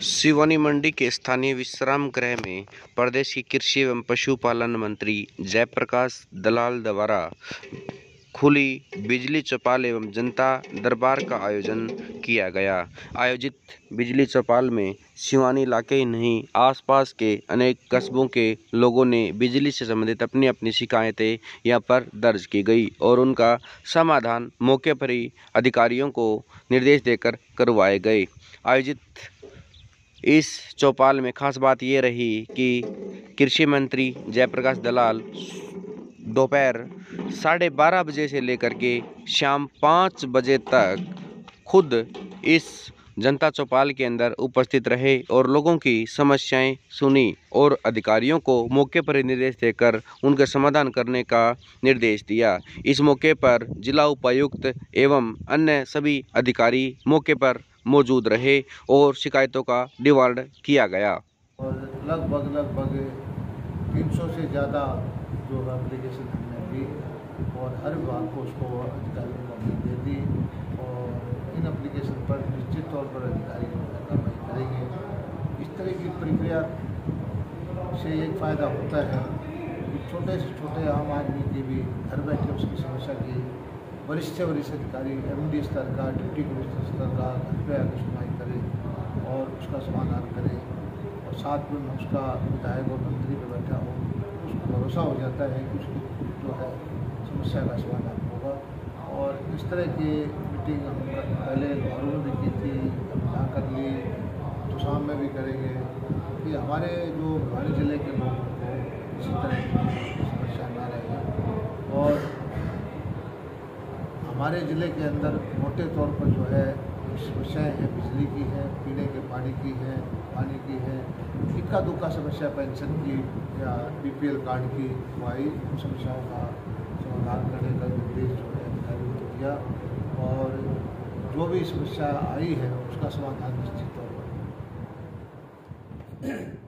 सिवानी मंडी के स्थानीय विश्राम गृह में प्रदेश के कृषि एवं पशुपालन मंत्री जयप्रकाश दलाल द्वारा खुली बिजली चौपाल एवं जनता दरबार का आयोजन किया गया। आयोजित बिजली चौपाल में सिवानी इलाके ही नहीं, आसपास के अनेक कस्बों के लोगों ने बिजली से संबंधित अपनी अपनी शिकायतें यहाँ पर दर्ज की गई और उनका समाधान मौके पर ही अधिकारियों को निर्देश देकर करवाए गए। आयोजित इस चौपाल में खास बात ये रही कि कृषि मंत्री जयप्रकाश दलाल दोपहर 12:30 बजे से लेकर के शाम 5 बजे तक खुद इस जनता चौपाल के अंदर उपस्थित रहे और लोगों की समस्याएं सुनी और अधिकारियों को मौके पर निर्देश देकर उनका समाधान करने का निर्देश दिया। इस मौके पर जिला उपायुक्त एवं अन्य सभी अधिकारी मौके पर मौजूद रहे और शिकायतों का निवारण किया गया। और लगभग 300 से ज़्यादा जो एप्लीकेशन हमने दी और हर विभाग को उसको अधिकारियों को हमने दे दी और इन एप्लीकेशन पर निश्चित तौर पर अधिकारी कार्रवाई करेंगे। इस तरह की प्रक्रिया से एक फ़ायदा होता है कि छोटे से छोटे आम आदमी की भी घर बैठे उसकी समस्या की वरिष्ठ अधिकारी MD स्तर का, डिप्टी कमिश्नर स्तर का घर पे आकर सुनवाई करे और उसका समाधान करे और साथ में उसका विधायक और मंत्री पे बैठा हो, उसको भरोसा हो जाता है कि उसकी जो है समस्या का समाधान होगा। और इस तरह की मीटिंग हम पहले घरों में भी की थी, अब यहाँ कर ली, तो शाम में भी करेंगे कि हमारे जो भिवानी जिले के लोगों को इसी तरह की समस्या ना रहे। और हमारे ज़िले के अंदर मोटे तौर पर जो है समस्याएं हैं, बिजली की है, पीने के पानी की है, इक्का दुक्का समस्या पेंशन की या BPL कार्ड की हुई, उन समस्याओं का समाधान करने का निर्देश जो है अधिकारियों को दिया और जो भी समस्या आई है उसका समाधान निश्चित तौर पर